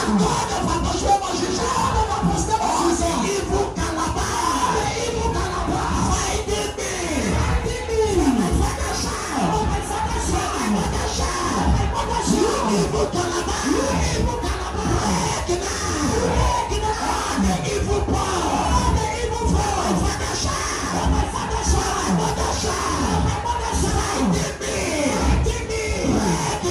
God of Apostolic evil calabar fighting me from my father's side, from my mother's side. You evil calabar, break now, the evil power, my father's side, from my mother's side, fighting me, break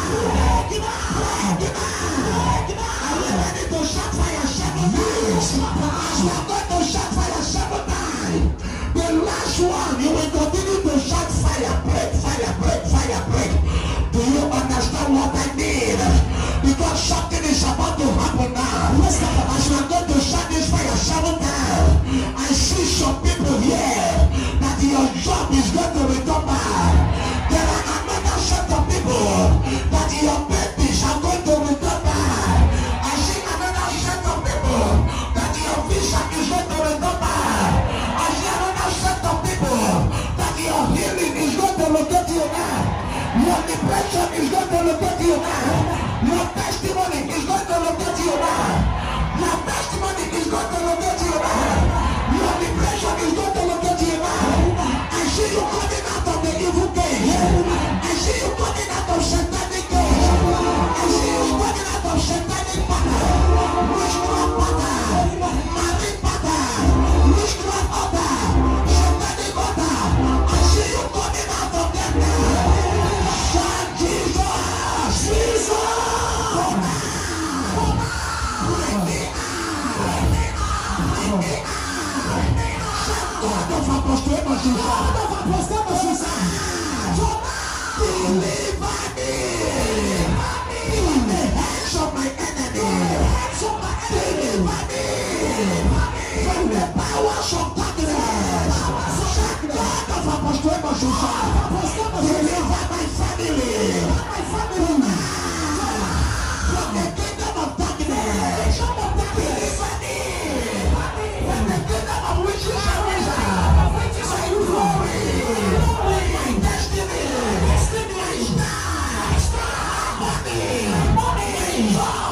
now. Are you ready to shout fire 7 times? You are going to shout fire 7 times. The last one, you will continue to shout fire, break, fire, break, fire, break. Do you understand what I need? Because something is about to happen now. As you are going to shout this fire 7 times, I see some people here that your job is going to return back. There are another set of people that your babies are going to return back. I see another set of people that your visa is going to return back. I see another set of people that your healing is going to locate you now. Your depression is going to locate you now. Your testimony is going to locate you now. Your testimony is going to locate you now. Your depression is going to locate you now. I see you coming out of the evil gate. I see you coming out of satanic gate. I see you coming out of satanic pattern, witchcraft pattern, marine pattern, witchcraft order, satanic order. I see you coming out of them now. Shout Jesus, Jesus. God of Apostolic deliver me from the hands of my enemy. Deliver me from the powers of darkness. God of Apostolic deliver my family from the kingdom of darkness. Deliver me from the kingdom of witches and wizards. My glory, my destiny, my star, money, my job.